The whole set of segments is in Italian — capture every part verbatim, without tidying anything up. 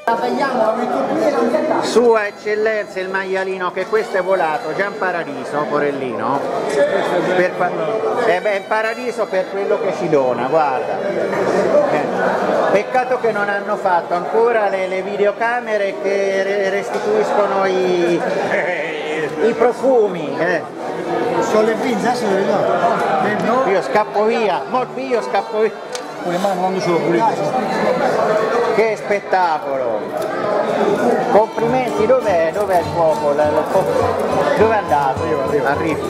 Sua Eccellenza il maialino, che questo è volato già in paradiso, porellino. Per, eh beh, in paradiso per quello che ci dona, guarda. Eh. Peccato che non hanno fatto ancora le, le videocamere che restituiscono i, i profumi. Eh. Sono le pinze, adesso le no. Io scappo via, io scappo via. Con le mani quando sono pulite. Che spettacolo! Complimenti, dov'è? Dov'è il fuoco? Dove è andato? Io arrivo. Arrivo.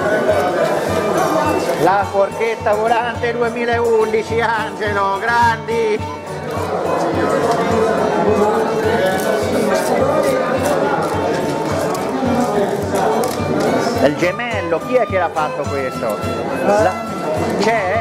La forchetta volante duemilaundici, Angelo, grandi! Il gemello, chi è che l'ha fatto questo? C'è?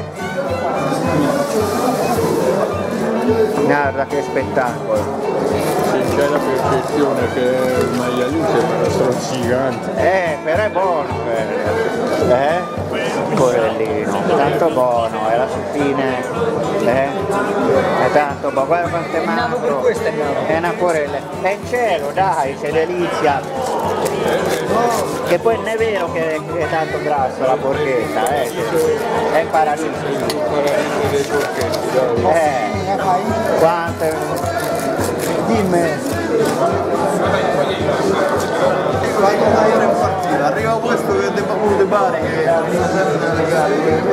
Guarda che spettacolo! C'è la percezione che il maialino sembra strozzicante. Eh, però è buono, eh? eh? Porellino, tanto buono, è la fine, eh? È tanto buono, guarda quanto è magro. Per questo è nato. È una porella. È in cielo, dai, c'è delizia. Che poi non è vero che è tanto grasso la porchetta, eh? È il paradiso. Il paradiso dei porchetti, dai. Eh, quante... Dimmi. Vai con una ora in partita, arriva questo che è Paolo De Bari che arriva sempre nelle gare.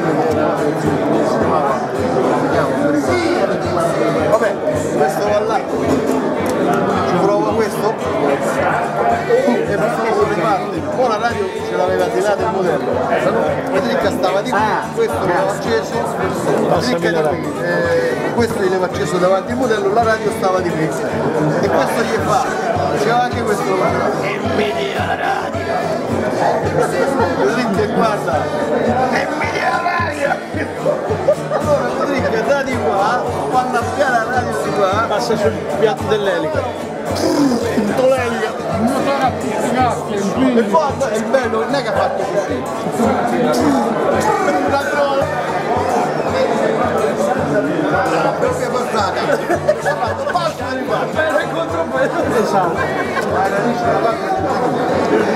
Vabbè, questo va là. Ci prova questo? E facciamo le parti. Poi la radio ce l'aveva tirato il modello. Patrick stava di qui, questo l'aveva acceso, Patrick è di qui. Eh, questo gli aveva acceso davanti il modello, la radio stava di qui. E questo gli fa, diceva anche questo lo faceva. E vedi la radio! Patrick guarda! E vedi la radio! Allora Patrick da di qua, quando appia la radio di qua, passa sul piatto dell'elica. Tutto l'elica! E poi il bello non è che ha fatto così. Una crolla! La propria portata! Ha fatto basta di qua! Bene contro bello! Esatto!